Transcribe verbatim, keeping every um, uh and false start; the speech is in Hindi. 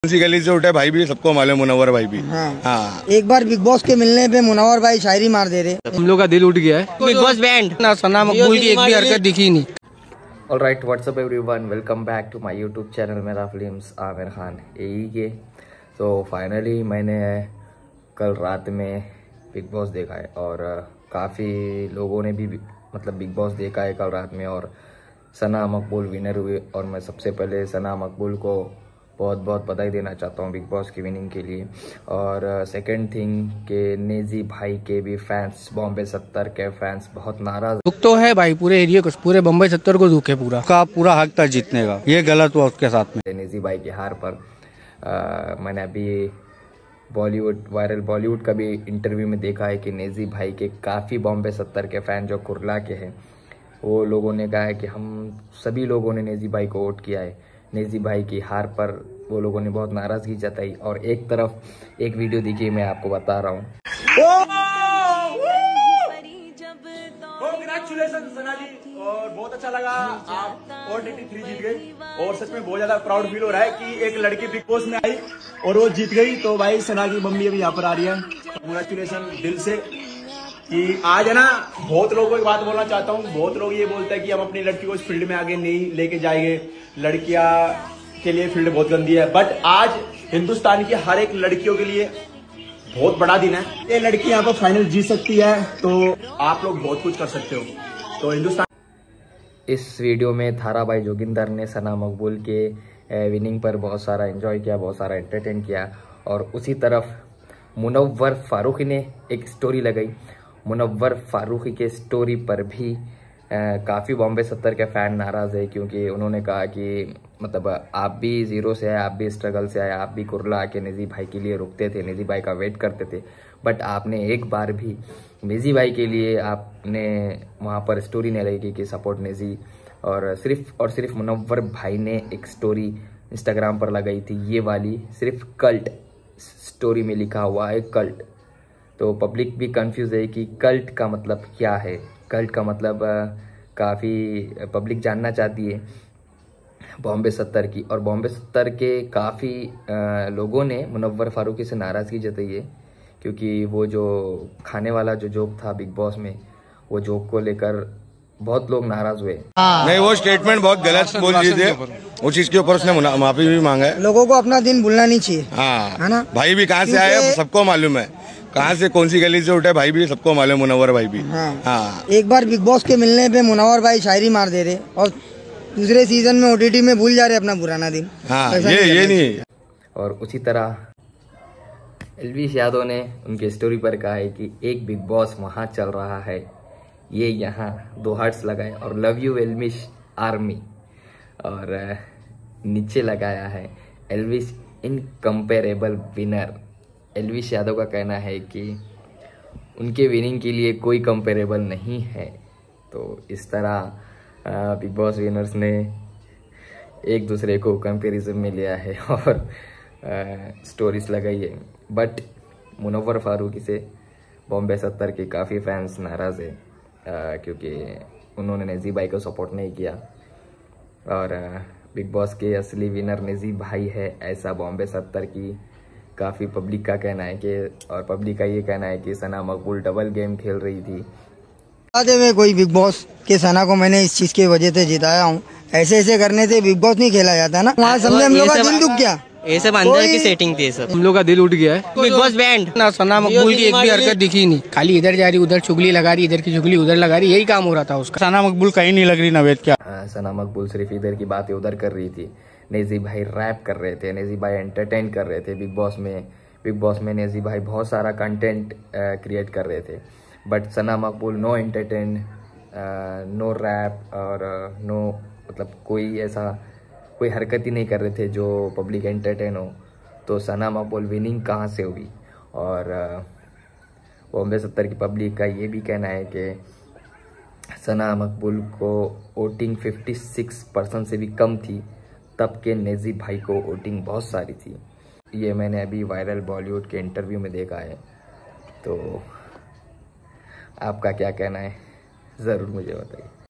उसी गली से उठे भाई भी सबको मालूम, मुनव्वर भाई भी। हाँ। हाँ। एक बार बिग बॉस के मिलने पे मुनव्वर भाई शायरी मार दे रहे। हम लोग का दिल उठ गया है। बिग बॉस बैंड ना सना मकबूल की एक भी हरकत दिखी नहीं। Alright, what's up everyone, welcome back to my YouTube channel मेरा फिल्म्स आमिर खान यही के। तो फाइनली मैंने कल रात में बिग बॉस देखा है और काफ़ी लोगों ने भी मतलब बिग बॉस देखा है कल रात में, और सना मकबूल विनर हुए। और मैं सबसे पहले सना मकबूल को बहुत बहुत बधाई देना चाहता हूँ बिग बॉस की विनिंग के लिए। और सेकंड थिंग के नेजी भाई के भी फैंस, बॉम्बे सत्तर के फैंस बहुत नाराज। दुख तो है भाई, पूरे एरिया को, पूरे बम्बई सत्तर को दुख है। पूरा का पूरा हक था जीतने का, ये गलत हुआ उसके साथ में। नेजी भाई की हार पर आ, मैंने अभी बॉलीवुड वायरल बॉलीवुड का भी इंटरव्यू में देखा है कि नेजी भाई के काफ़ी बॉम्बे सत्तर के फैन जो कुरला के हैं, वो लोगों ने कहा है कि हम सभी लोगों ने नेजी भाई को वोट किया है। नेजी भाई की हार पर वो लोगों ने बहुत नाराज़गी जताई। और एक तरफ एक वीडियो देखिए, मैं आपको बता रहा हूँ। कांग्रेचुलेशन सना जी, और बहुत अच्छा लगा आप और तिरेपन जीत गई। और सच में बहुत ज्यादा प्राउड फील हो रहा है कि एक लड़की बिग बॉस में आई और वो जीत गई। तो भाई सना की मम्मी अभी यहाँ पर आ रही है, कांग्रेचुलेशन दिल से। कि आज है ना, बहुत लोगों को एक बात बोलना चाहता हूँ। बहुत लोग ये बोलते हैं कि हम अपनी लड़की को इस फील्ड में आगे नहीं लेके जाएंगे, लड़कियां के लिए फील्ड बहुत गंदी है। बट आज हिंदुस्तान की हर एक लड़कियों के लिए बहुत बड़ा दिन है। ये लड़की यहाँ पर फाइनल जीत सकती है, तो आप लोग बहुत कुछ कर सकते हो। तो हिंदुस्तान इस वीडियो में थारा भाई जोगिंदर ने सना मकबूल के विनिंग पर बहुत सारा एंजॉय किया, बहुत सारा एंटरटेन किया। और उसी तरफ मुनव्वर फारूकी ने एक स्टोरी लगाई। मुनव्वर फारूकी के स्टोरी पर भी काफ़ी बॉम्बे सत्तर के फ़ैन नाराज़ है, क्योंकि उन्होंने कहा कि मतलब आप भी ज़ीरो से आए, आप भी स्ट्रगल से आए, आप भी कुरला आके नेजी भाई के लिए रुकते थे, नेजी भाई का वेट करते थे, बट आपने एक बार भी नेजी भाई के लिए आपने वहाँ पर स्टोरी नहीं लगी कि सपोर्ट नेजी। और सिर्फ और सिर्फ मुनव्वर भाई ने एक स्टोरी इंस्टाग्राम पर लगाई थी, ये वाली, सिर्फ कल्ट स्टोरी में लिखा हुआ है कल्ट। तो पब्लिक भी कंफ्यूज है कि कल्ट का मतलब क्या है। कल्ट का मतलब काफ़ी पब्लिक जानना चाहती है बॉम्बे सत्तर की। और बॉम्बे सत्तर के काफ़ी लोगों ने मुनव्वर फारूकी से नाराज़गी जताई है, क्योंकि वो जो खाने वाला जो जोक था बिग बॉस में, वो जोक को लेकर बहुत लोग नाराज हुए। नहीं, वो स्टेटमेंट बहुत गलत बोल दिए थे, उस चीज के ऊपर उसने माफी भी मांगा है। लोगों को अपना दिन भूलना नहीं चाहिए। हाँ, है ना? भाई भी कहाँ से आए सबको मालूम है, कहाँ से कौन सी गली से उठे भाई भी सबको मालूम, मुनव्वर भाई भी। हाँ। हाँ। एक बार बिग बॉस के मिलने पे मुनव्वर भाई शायरी मार दे रहे और दूसरे सीजन में ओटीटी में भूल जा रहे अपना पुराना दिन। हाँ, ये ये नहीं। और उसी तरह एल्विश यादव ने उनके स्टोरी पर कहा है कि एक बिग बॉस वहाँ चल रहा है, ये यहाँ दो हार्ट्स लगाए और लव यू एल्विश आर्मी, और नीचे लगाया है एल्विश इनकम्पेरेबल विनर। एल्विश यादव का कहना है कि उनके विनिंग के लिए कोई कंपेरेबल नहीं है। तो इस तरह बिग बॉस विनर्स ने एक दूसरे को कंपैरिजन में लिया है और स्टोरीज लगाई है। बट मुनव्वर फारूकी से बॉम्बे सत्तर के काफ़ी फैंस नाराज़ है, क्योंकि उन्होंने नेजी भाई को सपोर्ट नहीं किया। और बिग बॉस के असली विनर नेजी भाई है, ऐसा बॉम्बे सत्तर की काफ़ी पब्लिक का कहना है कि, और पब्लिक का ये कहना है कि सना मकबूल डबल गेम खेल रही थी। आधे में कोई बिग बॉस के सना को मैंने इस चीज की वजह से जिताया हूँ। ऐसे ऐसे करने से बिग बॉस नहीं खेला जाता ना। वहाँ समझे हम लोग का दिल दुख गया। ये सब अंदर की सेटिंग थी, सब हम लोग का दिल उठ गया है। बिग बॉस बैंड ना सना मकबूल की एक भी हरकत दिखी नहीं। खाली इधर जा रही, उधर चुगली लगा रही, इधर की चुगली उधर लगा रही, यही काम हो रहा था उसका। सना मकबूल कहीं नहीं लग रही नवेद क्या। सना मकबूल सिर्फ इधर की बातें उधर कर रही थी। नेजी भाई रैप कर रहे थे, नेजी भाई एंटरटेन कर रहे थे बिग बॉस में। बिग बॉस में नेजी भाई बहुत सारा कंटेंट क्रिएट कर रहे थे, but Sana Maqbool no entertain, no rap और नो मतलब कोई ऐसा कोई हरकत ही नहीं कर रहे थे जो पब्लिक एंटरटेन हो। तो सना मकबूल विनिंग कहाँ से हुई। और बॉम्बे सत्तर की पब्लिक का ये भी कहना है कि सना मकबूल को वोटिंग छप्पन परसेंट से भी कम थी, तब के नेजी भाई को वोटिंग बहुत सारी थी। ये मैंने अभी वायरल बॉलीवुड के इंटरव्यू में देखा है। तो आपका क्या कहना है, ज़रूर मुझे बताइए।